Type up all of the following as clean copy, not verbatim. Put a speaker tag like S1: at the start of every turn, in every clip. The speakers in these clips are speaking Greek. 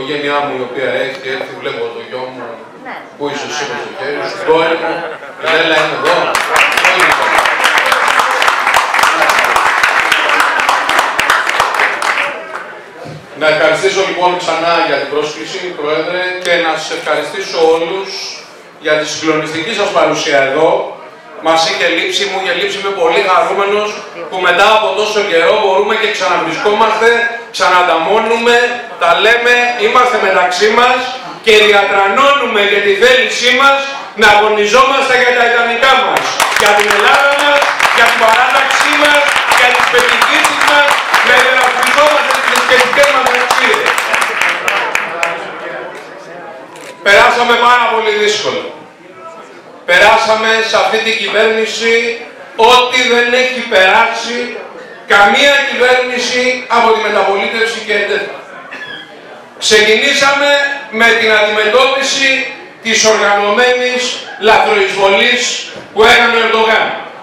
S1: οικογένειά μου η οποία έχει έρθει, βλέπω το γιο μου που ίσως είμαι στο χέρι, στην κόρη μου, η Λέλα είναι εδώ. Να ευχαριστήσω λοιπόν ξανά για την πρόσκληση, Πρόεδρε, και να σας ευχαριστήσω όλους για τη συγκλονιστική σας παρουσία εδώ. Μας είχε λείψει, μου είχε λείψει, είμαι πολύ χαρούμενος που μετά από τόσο καιρό μπορούμε και ξαναβρισκόμαστε, ξανανταμώνουμε, τα λέμε, είμαστε μεταξύ μας και διατρανώνουμε για τη θέλησή μας να αγωνιζόμαστε για τα ιδανικά μας, για την Ελλάδα μας, για την παράταξή μας, για τις πετυχήσεις μας, να υπερασπιζόμαστε τις θρησκευτικές μας αξίες. Περάσαμε πάρα πολύ δύσκολα. Περάσαμε σε αυτή την κυβέρνηση ό,τι δεν έχει περάσει καμία κυβέρνηση από τη μεταπολίτευση και εντεύθυνα. Ξεκινήσαμε με την αντιμετώπιση της οργανωμένης λαθροεισβολής που έκανε ο Ερντογάν.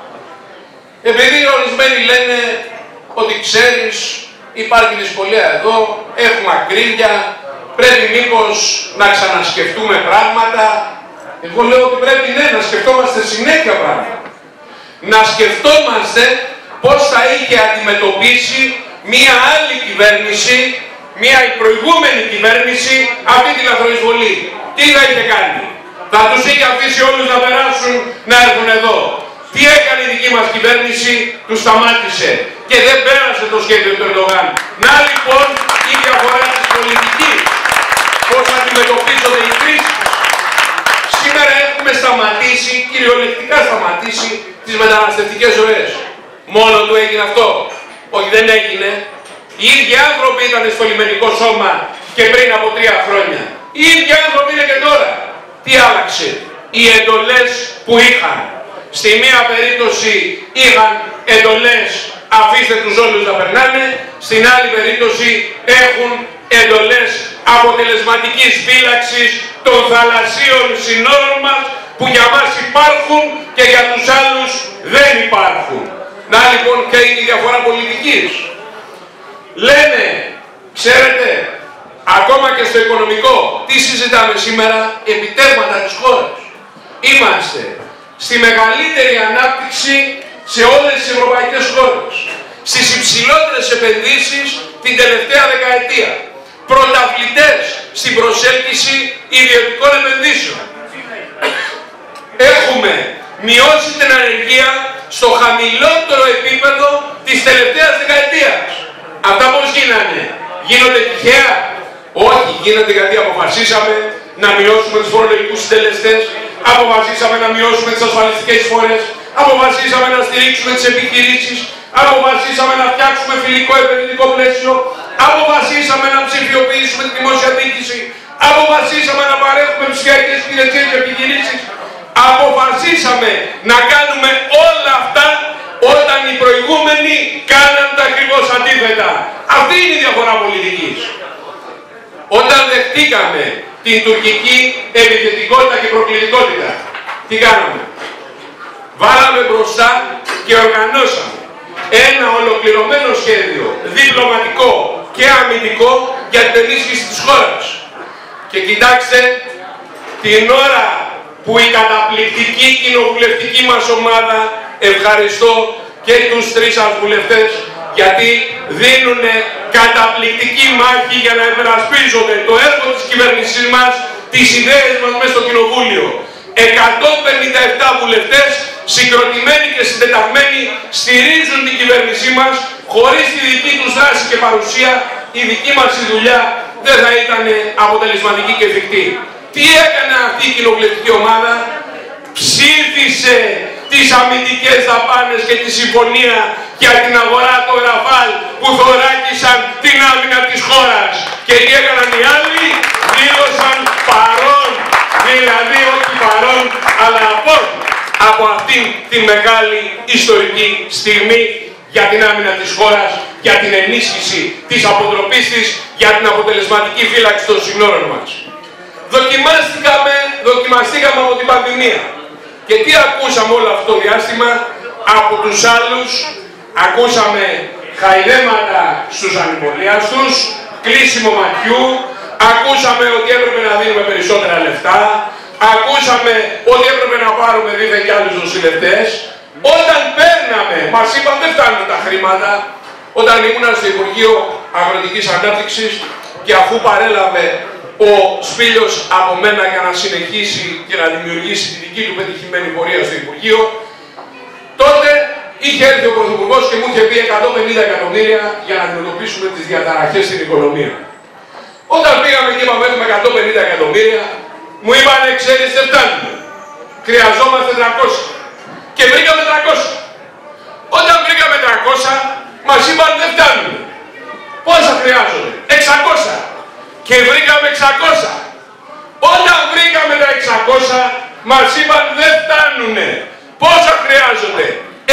S1: Επειδή ορισμένοι λένε ότι ξέρεις, υπάρχει δυσκολία εδώ, έχουμε ακρίβεια, πρέπει μήπως να ξανασκεφτούμε πράγματα. Εγώ λέω ότι πρέπει ναι, να σκεφτόμαστε συνέχεια πράγματα. Να σκεφτόμαστε πώς θα είχε αντιμετωπίσει μία άλλη κυβέρνηση, μία η προηγούμενη κυβέρνηση, αυτή τη λαθροεισβολή. Τι θα είχε κάνει? Θα τους είχε αφήσει όλους να περάσουν, να έρθουν εδώ. Τι έκανε η δική μας κυβέρνηση? Τους σταμάτησε και δεν πέρασε το σχέδιο του Ερντογάν. Να λοιπόν η διαφορά της πολιτικής. Πώς αντιμετωπίζονται οι κρίσεις. Σήμερα έχουμε σταματήσει, κυριολεκτικά σταματήσει, τις μεταναστευτικές ροές. Μόνο του έγινε αυτό? Όχι, δεν έγινε. Οι ίδιοι άνθρωποι ήταν στο λιμενικό σώμα και πριν από 3 χρόνια. Οι ίδιοι άνθρωποι είναι και τώρα. Τι άλλαξε? Οι εντολές που είχαν. Στη μία περίπτωση είχαν εντολές αφήστε τους όλους να περνάνε, στην άλλη περίπτωση έχουν εντολές αποτελεσματικής φύλαξης των θαλασσίων συνόρων μας που για μας υπάρχουν και για τους άλλους δεν υπάρχουν. Να λοιπόν και είναι η διαφορά πολιτικής. Λένε, ξέρετε, ακόμα και στο οικονομικό, τι συζητάμε σήμερα? Επιτεύγματα της χώρας. Είμαστε στη μεγαλύτερη ανάπτυξη σε όλες τις ευρωπαϊκές χώρες. Στις υψηλότερες επενδύσεις την τελευταία δεκαετία. Πρωταθλητές στην προσέλκυση ιδιωτικών επενδύσεων. Έχουμε μειώσει την ανεργία στο χαμηλότερο επίπεδο της τελευταίας δεκαετίας. Αυτά πώς γίνανε? Γίνονται τυχαία? Όχι, γίνονται γιατί αποφασίσαμε να μειώσουμε τους φορολογικούς συντελεστές, αποφασίσαμε να μειώσουμε τις ασφαλιστικές εισφορές, αποφασίσαμε να στηρίξουμε τις επιχειρήσεις, αποφασίσαμε να φτιάξουμε φιλικό επενδυτικό πλαίσιο, αποφασίσαμε να ψηφιοποιήσουμε τη δημόσια διοίκηση, αποφασίσαμε να παρέχουμε ψηφιακές υπηρεσίες και επιχειρήσεις, αποφασίσαμε να κάνουμε όλα αυτά όταν οι προηγούμενοι κάναν τα ακριβώς αντίθετα. Αυτή είναι η διαφορά πολιτικής. Όταν δεχτήκαμε την τουρκική επιθετικότητα και προκλητικότητα, τι κάναμε? Βάλαμε μπροστά και οργανώσαμε ένα ολοκληρωμένο σχέδιο διπλωματικό και αμυντικό για την ενίσχυση της χώρας. Και κοιτάξτε, την ώρα που η καταπληκτική κοινοβουλευτική μας ομάδα, ευχαριστώ και τους 3 σας βουλευτές, γιατί δίνουν καταπληκτική μάχη για να υπερασπίζονται το έργο της κυβέρνησής μας, τις ιδέες μας μέσα στο κοινοβούλιο. 157 βουλευτές, συγκροτημένοι και συντεταγμένοι, στηρίζουν την κυβέρνησή μας. Χωρίς τη δική τους δράση και παρουσία, η δική μας η δουλειά δεν θα ήταν αποτελεσματική και εφικτή. Τι έκανε αυτή η κοινοβουλευτική ομάδα? Ψήφισε τις αμυντικές δαπάνες και τη συμφωνία για την αγορά των Ραφάλ που θωράκισαν την άμυνα της χώρας. Και τι έκαναν οι άλλοι? Δήλωσαν παρόν, δηλαδή όχι παρόν, αλλά από αυτήν τη μεγάλη ιστορική στιγμή για την άμυνα της χώρας, για την ενίσχυση της αποτροπής της, για την αποτελεσματική φύλαξη των συνόρων μας. Δοκιμαστήκαμε από την πανδημία. Και τι ακούσαμε όλο αυτό το διάστημα? Από τους άλλους ακούσαμε χαϊδέματα στους ανυπολίαστους, κλείσιμο ματιού, Ακούσαμε ότι έπρεπε να δίνουμε περισσότερα λεφτά. Ακούσαμε ότι έπρεπε να πάρουμε δίθεν κι άλλους νοσηλευτές. Όταν παίρναμε, μας είπαν δεν φτάνουν τα χρήματα. Όταν ήμουν στο Υπουργείο Αγροτικής Ανάπτυξης και αφού παρέλαβε ο Σπήλιος από μένα για να συνεχίσει και να δημιουργήσει τη δική του πετυχημένη πορεία στο Υπουργείο, τότε είχε έρθει ο Πρωθυπουργός και μου είχε πει 150 εκατομμύρια για να αντιμετωπίσουμε τις διαταραχές στην οικονομία. Όταν πήγαμε και είπαμε έχουμε 150 εκατομμύρια, μου είπανε ξέρεις δεν φτάνουμε. Χρειαζόμαστε 300. Και βρήκαμε 300. Όταν βρήκαμε 300, μας είπαν δεν φτάνουν. Πόσα χρειάζονται? 600. Και βρήκαμε 600. Όταν βρήκαμε τα 600, μας είπαν δεν φτάνουνε. Πόσα χρειάζονται?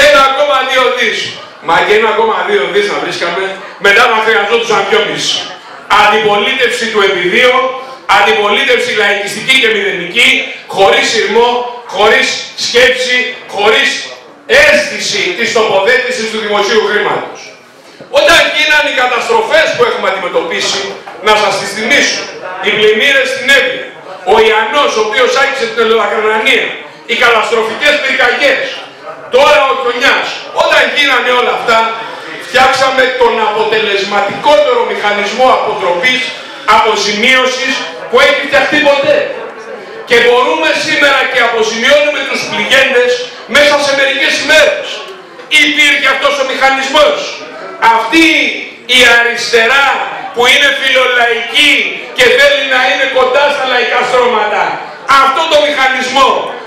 S1: 1,2 δις. Μα και 1,2 δις να βρίσκαμε, μετά να χρειαζόντουσαν 2,5. Αντιπολίτευση του επιδίου, αντιπολίτευση λαϊκιστική και μηδενική, χωρίς σειρμό, χωρίς σκέψη, χωρίς αίσθηση της τοποθέτησης του δημοσίου χρήματος. Όταν γίνανε οι καταστροφές που έχουμε αντιμετωπίσει, να σας τις θυμίσω, οι πλημμύρες στην Εύβοια, ο Ιαννός, ο οποίος άκησε την Ελλοδακρανανία, οι καταστροφικές πυρκαγιές, τώρα ο Χιονιάς, όταν γίνανε όλα αυτά, φτιάξαμε τον αποτελεσματικότερο μηχανισμό αποτροπής, αποζημίωσης που έχει φτιαχτεί ποτέ. Και μπορούμε σήμερα και αποζημιώνουμε τους πληγέντες μέσα σε μερικές ημέρες. Υπήρχε αυτός ο μηχανισμός. Αυτή η αριστερά που είναι φιλολαϊκή και θέλει να είναι κοντά στα λαϊκά στρώματα, αυτό το μηχανισμό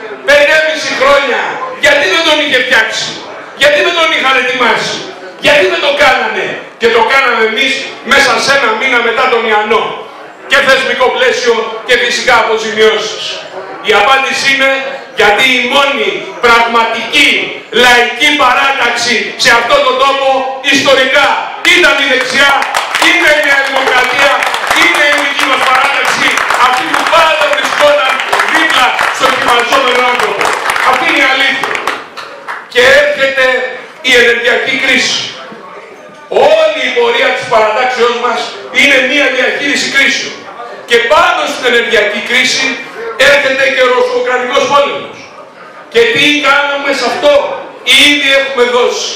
S1: 5,5 χρόνια γιατί δεν τον είχε φτιάξει? Γιατί δεν τον είχαν ετοιμάσει? Γιατί δεν το κάνανε? Και το κάναμε εμείς μέσα σε ένα μήνα μετά τον Ιαννό. Και θεσμικό πλαίσιο και φυσικά αποζημιώσεις. Η απάντηση είναι γιατί η μόνη πραγματική λαϊκή παράταξη σε αυτόν τον τόπο ιστορικά ήταν η δεξιά, είναι η Νέα Δημοκρατία, είναι η δική μας παράταξη, αυτή που πάντα βρισκόταν δίπλα στον κυβερνώμενο άνθρωπο. Αυτή είναι η αλήθεια. Και έρχεται η ενεργειακή κρίση. Όλη η πορεία της παρατάξεως μας είναι μία διαχείριση κρίσεων. Και πάνω στην ενεργειακή κρίση έρχεται και ο ρωσοκρατικός πόλεμος. Και τι κάναμε σε αυτό? Ήδη έχουμε δώσει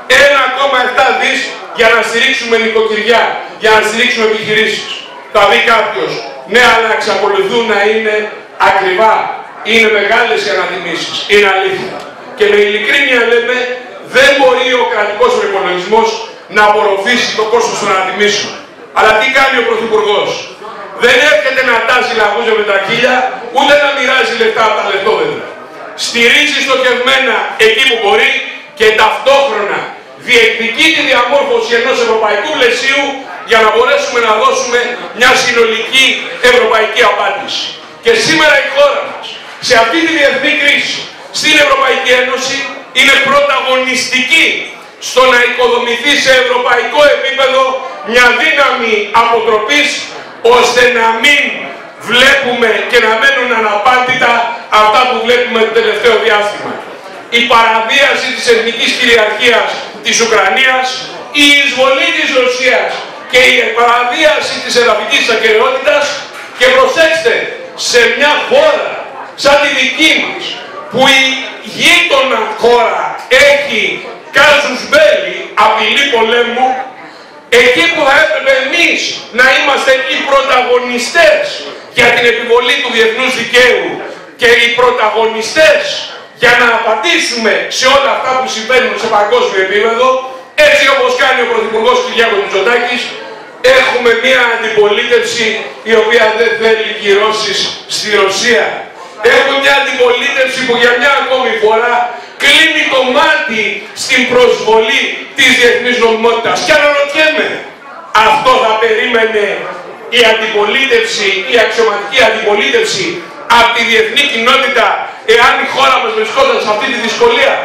S1: 1,7 δις για να στηρίξουμε νοικοκυριά, για να στηρίξουμε επιχειρήσεις. Θα πει κάποιος, ναι αλλά εξακολουθούν να είναι ακριβά, είναι μεγάλες οι ανατιμήσεις, είναι αλήθεια. Και με ειλικρίνεια λέμε, δεν μπορεί ο κρατικός προϋπολογισμός να απορροφήσει το κόστος των ανατιμήσεων. Αλλά τι κάνει ο Πρωθυπουργός? Δεν έρχεται να τάζει λαγούζια με τα χείλια, ούτε να μοιράζει λεφτά από τα λεπτόδεντρα. Στηρίζει στοχευμένα εκεί που μπορεί και ταυτόχρονα διεκδικεί τη διαμόρφωση ενός ευρωπαϊκού πλαισίου για να μπορέσουμε να δώσουμε μια συνολική ευρωπαϊκή απάντηση. Και σήμερα η χώρα μας, σε αυτή τη διεθνή κρίση, στην Ευρωπαϊκή Ένωση, είναι πρωταγωνιστική στο να οικοδομηθεί σε ευρωπαϊκό επίπεδο μια δύναμη αποτροπής, ώστε να μην βλέπουμε και να μένουν αναπάντητα αυτά που βλέπουμε το τελευταίο διάστημα. Η παραβίαση της εθνικής κυριαρχίας της Ουκρανίας, η εισβολή της Ρωσίας και η παραβίαση της εδαφικής ακεραιότητας. Και προσέξτε, σε μια χώρα σαν τη δική μας, που η γείτονα χώρα έχει κάζους μπέλι, απειλή πολέμου, εκεί που θα έπρεπε εμείς να είμαστε οι πρωταγωνιστές για την επιβολή του διεθνούς δικαίου και οι πρωταγωνιστές για να απαντήσουμε σε όλα αυτά που συμβαίνουν σε παγκόσμιο επίπεδο, έτσι όπως κάνει ο Πρωθυπουργός Κυριάκος Μητσοτάκης, έχουμε μια αντιπολίτευση η οποία δεν θέλει κυρώσεις στη Ρωσία. Έχουμε μια αντιπολίτευση που για μια ακόμη φορά κλείνει το μάτι στην προσβολή της διεθνής νομιμότητας. Και αναρωτιέμαι, αυτό θα περίμενε η αντιπολίτευση, η αξιωματική αντιπολίτευση από τη διεθνή κοινότητα, εάν η χώρα μας βρισκόταν σε αυτή τη δυσκολία?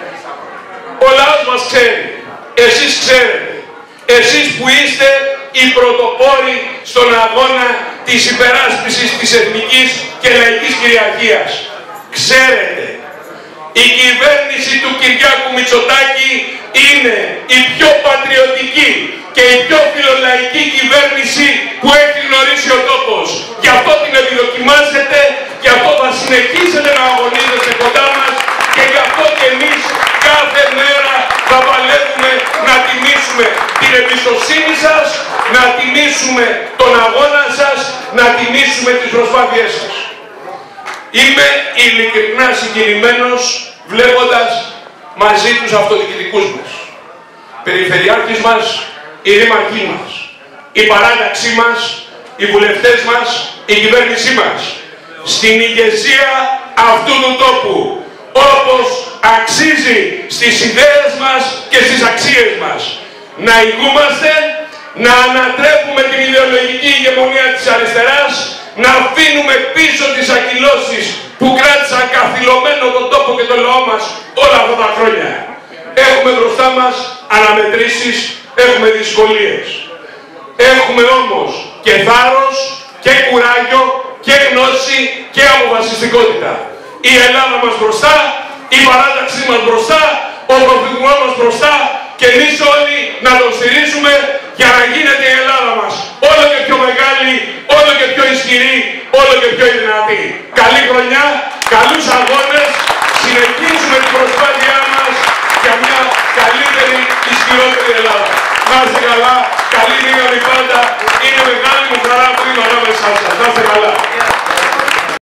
S1: Ο λαός μας ξέρει, εσείς ξέρετε, εσείς που είστε οι πρωτοπόροι στον αγώνα της υπεράσπισης της εθνικής και λαϊκής κυριαρχίας. Ξέρετε, η κυβέρνηση του Κυριάκου Μητσοτάκη είναι η πιο πατριωτική και η πιο φιλολαϊκή κυβέρνηση που έχει γνωρίσει ο τόπος. γι' αυτό την επιδοκιμάζετε, γι' αυτό θα συνεχίσετε να αγωνίζεστε κοντά μας και γι' αυτό και εμείς κάθε μέρα θα παλεύουμε να τιμήσουμε την εμπιστοσύνη σας, να τιμήσουμε τον αγώνα σας, να τιμήσουμε τις προσπάθειές σας. Είμαι ειλικρινά συγκινημένος βλέποντας μαζί τους αυτοδιοικητικούς μας, περιφερειάρχης μας, οι δήμαρχοί μας, η παράταξή μας, οι βουλευτές μας, η κυβέρνησή μας, στην ηγεσία αυτού του τόπου, όπως αξίζει στις ιδέες μας και στις αξίες μας. Να ηγούμαστε, να ανατρέπουμε την ιδεολογική ηγεμονία της αριστεράς, να αφήνουμε πίσω τις ακυλώσεις που κράτησαν καθυλωμένο τον τόπο και τον λαό μας όλα αυτά τα χρόνια. Έχουμε μπροστά μας αναμετρήσεις, έχουμε δυσκολίες. Έχουμε όμως και θάρρος και κουράγιο και γνώση και αποφασιστικότητα. Η Ελλάδα μας μπροστά, η παράταξή μας μπροστά, ο πρωθυπουργός μας μπροστά και εμείς όλοι να τον στηρίζουμε για να γίνεται η Ελλάδα μας όλο και πιο μεγάλη, όλο και πιο ισχυρή, όλο και πιο δυνατή. Καλή χρονιά, καλούς αγώνες, συνεχίζουμε την προσπάθειά